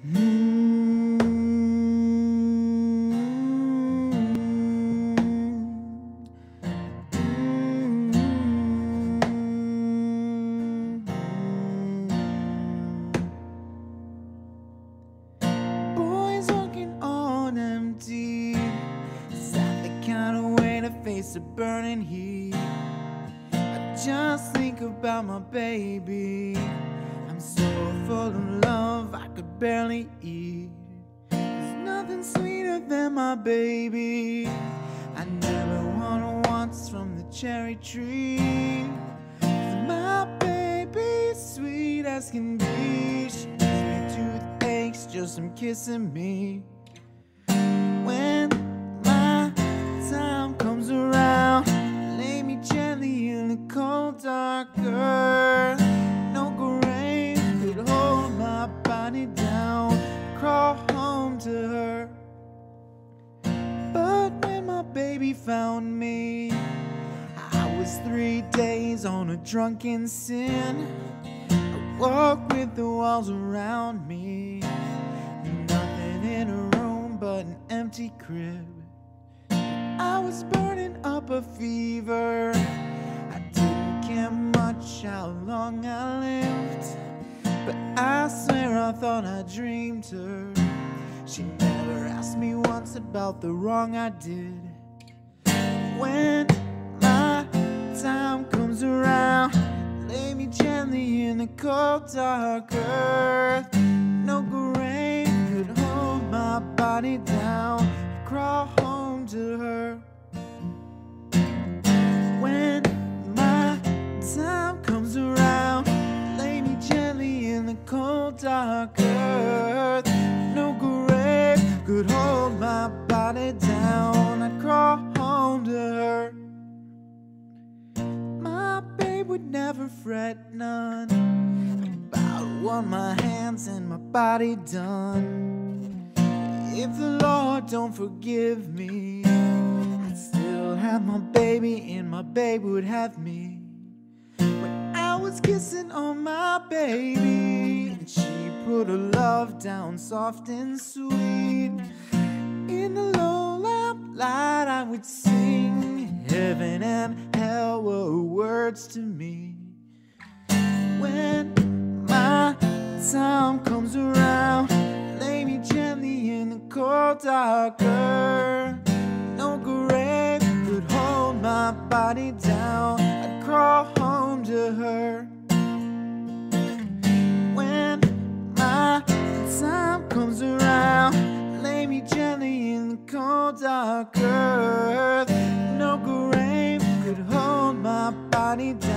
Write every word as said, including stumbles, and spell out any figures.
Boys walking on empty. Is that the kind of way to face the burning heat? I just think about my baby. I'm so full of love, I could barely eat. There's nothing sweeter than my baby. I never wanna once from the cherry tree. 'Cause my baby's sweet as can be. She gives me toothaches just from kissing me. When my time comes around, lay me gently in the cold dark earth. No grave could hold my body down, crawl home to her. But when my baby found me, I was three days on a drunken sin. I walked with the walls around me, nothing in a room but an empty crib. I was burning up a fever. I didn't care much how long I lived, but I swear I thought I dreamed her. She never asked me once about the wrong I did. When my time comes around, lay me gently in the cold dark earth. No grave could hold my body down, crawl home to her. When my time comes around, lay me gently in the cold dark earth. No grave could hold my body down, I'd crawl home to her. My babe would never fret none about what my hands and my body done. If the Lord don't forgive me, I'd still have my baby and my babe would have me. When I was kissing on my baby, and she put her love down soft and sweet, in the low lamplight I would sing, heaven and hell were words to me. When my time comes around, lay me gently in the cold dark earth. No grave could hold my body down, I'd crawl home to her. When my time comes around, lay me gently in the cold dark earth. No grave could hold my body down,